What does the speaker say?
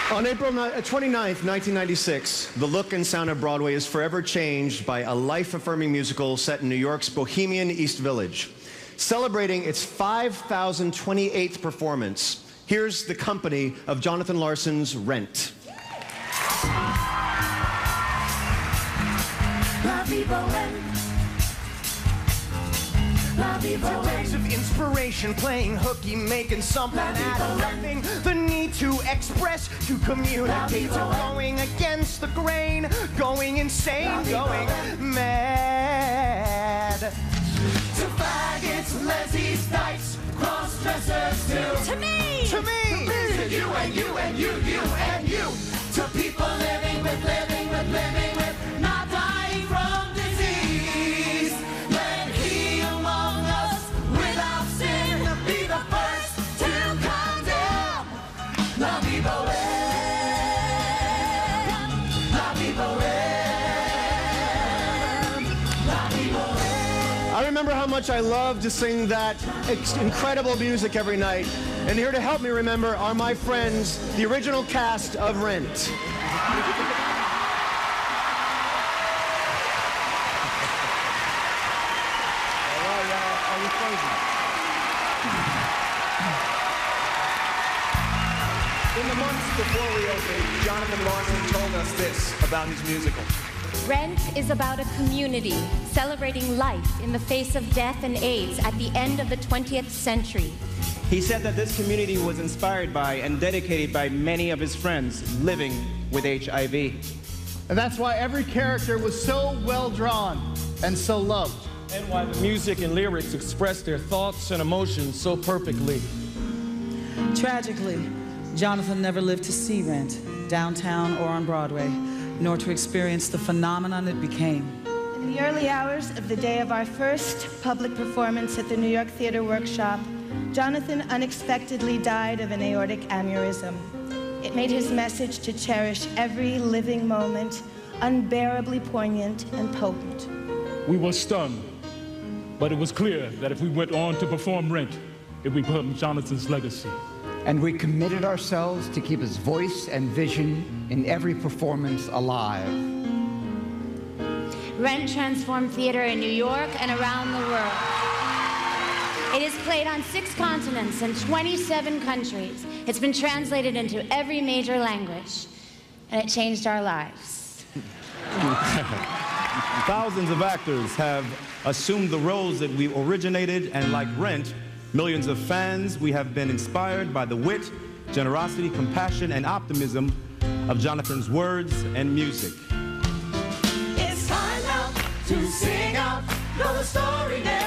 On April 29th, 1996, the look and sound of Broadway is forever changed by a life-affirming musical set in New York's bohemian East Village. Celebrating its 5,028th performance, here's the company of Jonathan Larson's Rent. Words of inspiration, playing hooky, making something out of nothing. The need to express, to communicate, to going against the grain, going insane, going mad. To faggots, lesbies, dykes, cross-dressers, To me! To me! To you and you and you, you and you. To people living with, not dying from disease. Let he among us without sin be the first to condemn. La Viva Rem, La Viva Rem, La Viva Rem. I remember how much I loved to sing that incredible music every night. And here to help me remember are my friends, the original cast of Rent. In the months before we opened, Jonathan Larson told us this about his musical. Rent is about a community celebrating life in the face of death and AIDS at the end of the 20th century. He said that this community was inspired by and dedicated by many of his friends living with HIV. And that's why every character was so well drawn and so loved. And why the music and lyrics express their thoughts and emotions so perfectly. Tragically, Jonathan never lived to see Rent, downtown or on Broadway, nor to experience the phenomenon it became. In the early hours of the day of our first public performance at the New York Theater Workshop, Jonathan unexpectedly died of an aortic aneurysm. It made his message to cherish every living moment unbearably poignant and potent. We were stunned, but it was clear that if we went on to perform Rent, it would become Jonathan's legacy. And we committed ourselves to keep his voice and vision in every performance alive. Rent transformed theater in New York and around the world. It is played on 6 continents and 27 countries. It's been translated into every major language, and it changed our lives. Thousands of actors have assumed the roles that we originated, and like Rent, millions of fans, we have been inspired by the wit, generosity, compassion, and optimism of Jonathan's words and music. It's time now to sing out, know the story now.